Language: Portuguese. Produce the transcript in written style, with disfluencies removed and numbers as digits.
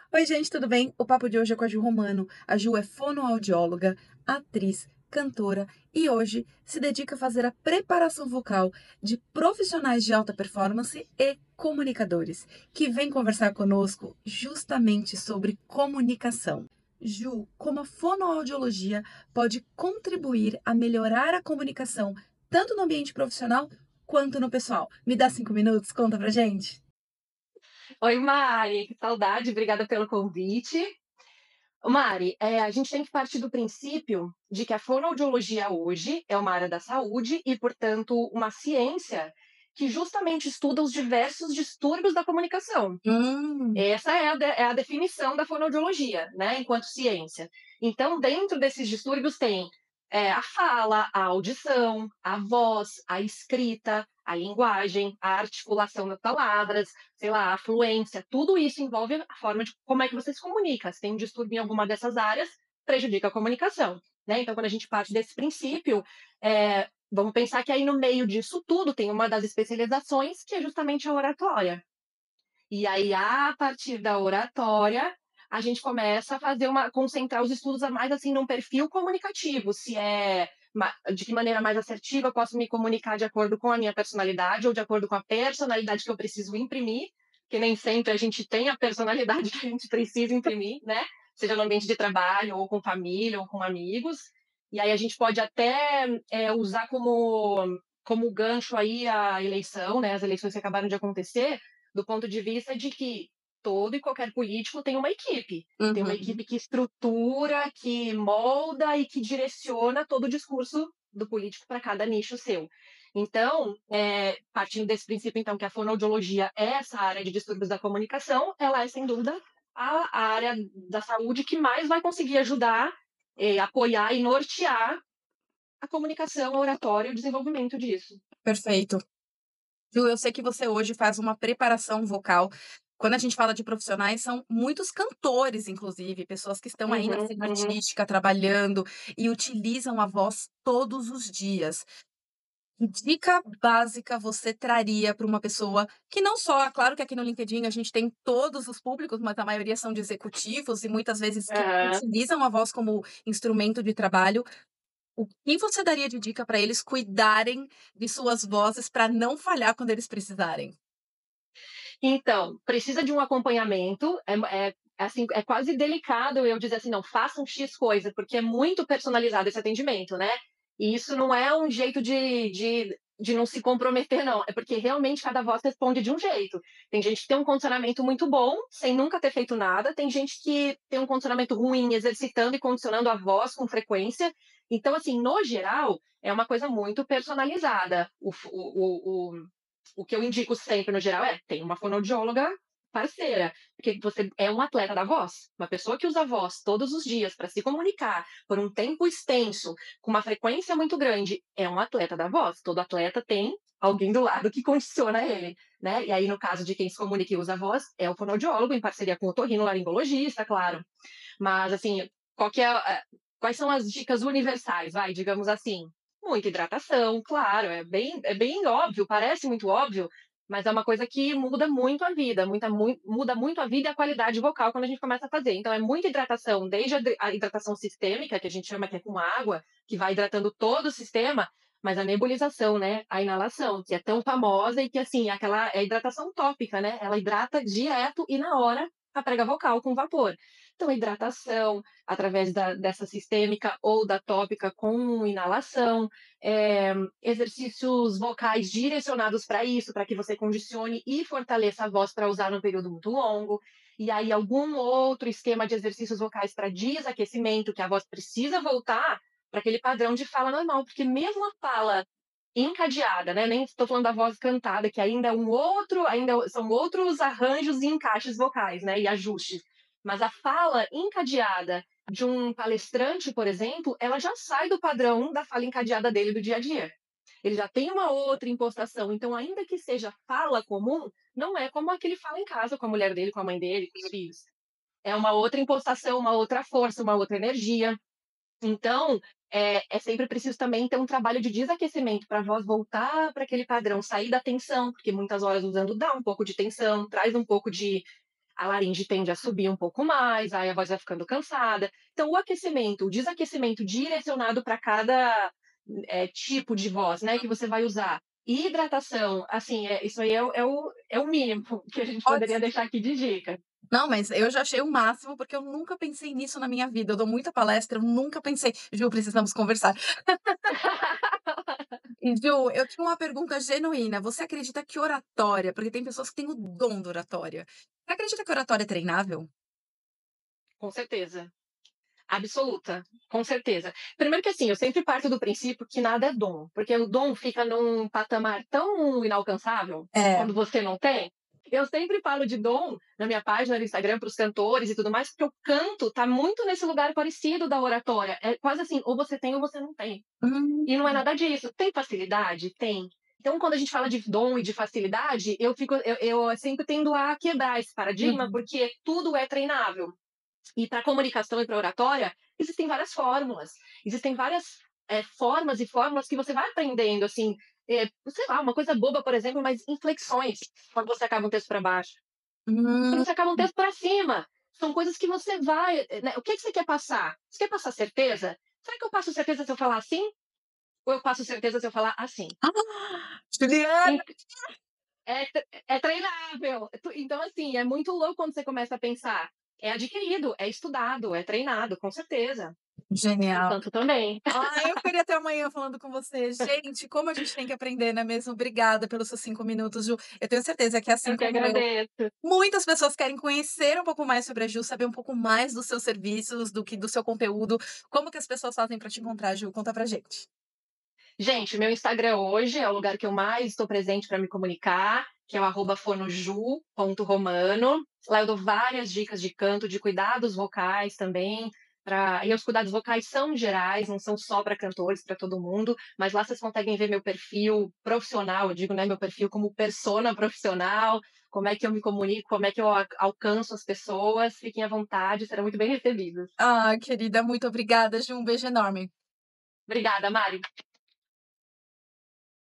Oi, gente, tudo bem? O papo de hoje é com a Ju Romano. A Ju é fonoaudióloga, atriz, cantora e hoje se dedica a fazer a preparação vocal de profissionais de alta performance e comunicadores, que vem conversar conosco justamente sobre comunicação. Ju, como a fonoaudiologia pode contribuir a melhorar a comunicação tanto no ambiente profissional quanto no pessoal? Me dá 5 minutos? Conta pra gente. Oi, Mari, que saudade, obrigada pelo convite. Mari, a gente tem que partir do princípio de que a fonoaudiologia hoje é uma área da saúde e, portanto, uma ciência que justamente estuda os diversos distúrbios da comunicação. Hum. Essa é a definição da fonoaudiologia, né, enquanto ciência. Então, dentro desses distúrbios tem a fala, a audição, a voz, a escrita, a linguagem, a articulação das palavras, sei lá, a fluência, tudo isso envolve a forma de como é que você se comunica. Se tem um distúrbio em alguma dessas áreas, prejudica a comunicação, né? Então, quando a gente parte desse princípio, vamos pensar que aí no meio disso tudo tem uma das especializações que é justamente a oratória. E aí, a partir da oratória, a gente começa a fazer concentrar os estudos a mais assim num perfil comunicativo, se é de que maneira mais assertiva eu posso me comunicar de acordo com a minha personalidade ou de acordo com a personalidade que eu preciso imprimir, que nem sempre a gente tem a personalidade que a gente precisa imprimir, né? Seja no ambiente de trabalho, ou com família, ou com amigos. E aí a gente pode até usar como gancho aí a eleição, né? As eleições que acabaram de acontecer, do ponto de vista de que todo e qualquer político tem uma Uhum. equipe que estrutura, que molda e que direciona todo o discurso do político para cada nicho seu. Então, partindo desse princípio, então, que a fonoaudiologia é essa área de distúrbios da comunicação, ela é, sem dúvida, a área da saúde que mais vai conseguir ajudar, apoiar e nortear a comunicação, a oratória e o desenvolvimento disso. Perfeito. Ju, eu sei que você hoje faz uma preparação vocal. Quando a gente fala de profissionais, são muitos cantores, inclusive, pessoas que estão aí na Uhum, cena uhum. artística, trabalhando e utilizam a voz todos os dias. Que dica básica você traria para uma pessoa que não só, claro que aqui no LinkedIn a gente tem todos os públicos, mas a maioria são de executivos e muitas vezes que Aham. utilizam a voz como instrumento de trabalho. O que você daria de dica para eles cuidarem de suas vozes para não falhar quando eles precisarem? Então, precisa de um acompanhamento, assim, é quase delicado eu dizer assim: "Não, façam X coisa", porque é muito personalizado esse atendimento, né. E isso não é um jeito de não se comprometer não, é porque realmente cada voz responde de um jeito. Tem gente que tem um condicionamento muito bom, sem nunca ter feito nada, tem gente que tem um condicionamento ruim, exercitando e condicionando a voz com frequência. Então, assim, no geral, é uma coisa muito personalizada. O que eu indico sempre, no geral, tem uma fonoaudióloga parceira, porque você é um atleta da voz. Uma pessoa que usa a voz todos os dias para se comunicar por um tempo extenso, com uma frequência muito grande, é um atleta da voz. Todo atleta tem alguém do lado que condiciona ele, né? E aí, no caso de quem se comunica e usa a voz, é o fonoaudiólogo, em parceria com o otorrinolaringologista, claro. Mas, assim, qual que é quais são as dicas universais, vai, digamos assim? Muita hidratação, claro, é bem óbvio, parece muito óbvio, mas é uma coisa que muda muito a vida, muda muito a vida e a qualidade vocal quando a gente começa a fazer. Então é muita hidratação, desde a hidratação sistêmica, que a gente chama que é com água, que vai hidratando todo o sistema, mas a nebulização, né, a inalação, que é tão famosa e que, assim, é a hidratação tópica, né, ela hidrata direto e na hora a prega vocal com vapor. Então, a hidratação através dessa sistêmica ou da tópica com inalação, exercícios vocais direcionados para isso, para que você condicione e fortaleça a voz para usar num período muito longo. E aí, algum outro esquema de exercícios vocais para desaquecimento, que a voz precisa voltar para aquele padrão de fala normal, porque mesmo a fala encadeada, né? Nem estou falando da voz cantada, que ainda são outros arranjos e encaixes vocais, né? E ajustes. Mas a fala encadeada de um palestrante, por exemplo, ela já sai do padrão da fala encadeada dele do dia a dia. Ele já tem uma outra impostação, então ainda que seja fala comum, não é como a que ele fala em casa com a mulher dele, com a mãe dele, com os filhos. É uma outra impostação, uma outra força, uma outra energia. Então, é sempre preciso também ter um trabalho de desaquecimento para a voz voltar para aquele padrão, sair da tensão, porque muitas horas usando dá um pouco de tensão, traz um pouco de a laringe tende a subir um pouco mais, aí a voz vai ficando cansada. Então, o aquecimento, o desaquecimento direcionado para cada tipo de voz, né, que você vai usar. E hidratação, assim, isso aí é o mínimo que a gente poderia Ótimo. deixar aqui de dica. Não, mas eu já achei o máximo, porque eu nunca pensei nisso na minha vida. Eu dou muita palestra, eu nunca pensei. Ju, precisamos conversar. E Ju, eu tinha uma pergunta genuína. Você acredita que oratória, porque tem pessoas que têm o dom da oratória. Você acredita que oratória é treinável? Com certeza. Absoluta, com certeza. Primeiro que assim, eu sempre parto do princípio que nada é dom, porque o dom fica num patamar tão inalcançável É. quando você não tem. Eu sempre falo de dom na minha página do Instagram para os cantores e tudo mais, porque o canto tá muito nesse lugar parecido da oratória. É quase assim, ou você tem ou você não tem. Hum, E não é nada disso. Tem facilidade? Tem. Então, quando a gente fala de dom e de facilidade, eu sempre tendo a quebrar esse paradigma, uhum, porque tudo é treinável. E para comunicação e para oratória, existem várias fórmulas. Existem várias formas e fórmulas que você vai aprendendo, assim, sei lá, uma coisa boba, por exemplo, mas inflexões, quando você acaba um texto para baixo, quando hum, você acaba um texto para cima. São coisas que você vai. Né, o que, que você quer passar? Você quer passar certeza? Será que eu passo certeza se eu falar assim? Ou eu passo certeza se eu falar assim? Ah, Juliana! En- é treinável. Então, assim, é muito louco quando você começa a pensar. É adquirido, é estudado, é treinado, com certeza. O Genial. canto também. Ai, eu ficaria até amanhã falando com você. Gente, como a gente tem que aprender, não é mesmo? Obrigada pelos seus 5 minutos, Ju. Eu tenho certeza que, assim Eu que como eu, agradeço. muitas pessoas querem conhecer um pouco mais sobre a Ju, saber um pouco mais dos seus serviços, do que do seu conteúdo. Como que as pessoas fazem para te encontrar, Ju? Conta pra gente. Gente, meu Instagram hoje é o lugar que eu mais estou presente para me comunicar, que é o @fonoju.romano. Lá eu dou várias dicas de canto, de cuidados vocais também. E os cuidados vocais são gerais, não são só para cantores, para todo mundo, mas lá vocês conseguem ver meu perfil profissional, eu digo, né, meu perfil como persona profissional, como é que eu me comunico, como é que eu alcanço as pessoas. Fiquem à vontade, serão muito bem recebidos. Ah, querida, muito obrigada, Ju. Um beijo enorme. Obrigada, Mari.